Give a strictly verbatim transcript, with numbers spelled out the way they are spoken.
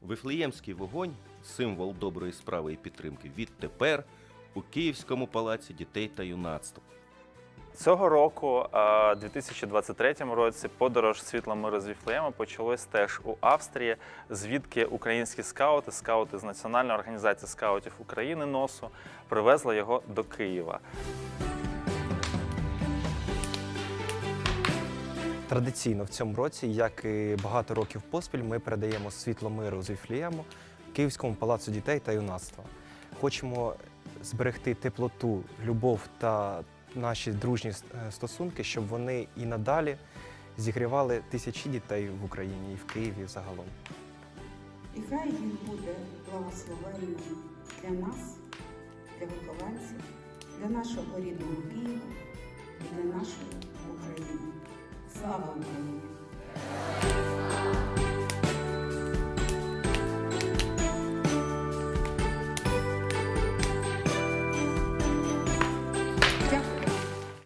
Вифлеємський вогонь – символ доброї справи і підтримки відтепер у Київському палаці дітей та юнацтва. Цього року, у дві тисячі двадцять третьому році, подорож «Світло миру з Віфлеєму» почалось теж у Австрії, звідки українські скаути, скаути з Національної організації скаутів України НОСУ, привезли його до Києва. Традиційно в цьому році, як і багато років поспіль, ми передаємо «Світло миру з Віфлеєму» Київському палацу дітей та юнацтва. Хочемо зберегти теплоту, любов та наші дружні стосунки, щоб вони і надалі зігрівали тисячі дітей в Україні і в Києві загалом. І хай він буде благословенним для нас, для вихованців, для нашого рідного Києва і для нашої України. Слава Україні!